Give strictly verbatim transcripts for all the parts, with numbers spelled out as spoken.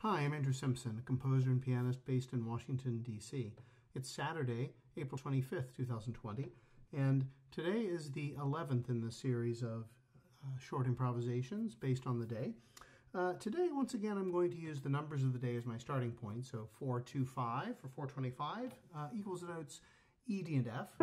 Hi, I'm Andrew Simpson, a composer and pianist based in Washington, D C It's Saturday, April twenty-fifth, two thousand twenty, and today is the eleventh in the series of uh, short improvisations based on the day. Uh, today, once again, I'm going to use the numbers of the day as my starting point. So four two five for four twenty-five uh, equals the notes E, D, and F,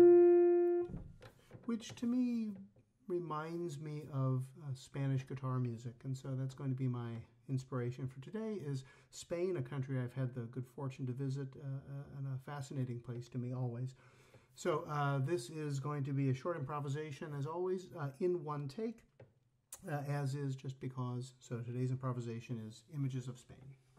which to me reminds me of uh, Spanish guitar music, and so that's going to be my inspiration for today is Spain, a country I've had the good fortune to visit, uh, uh, and a fascinating place to me always. So uh, this is going to be a short improvisation, as always, uh, in one take, uh, as is just because. So today's improvisation is Images of Spain.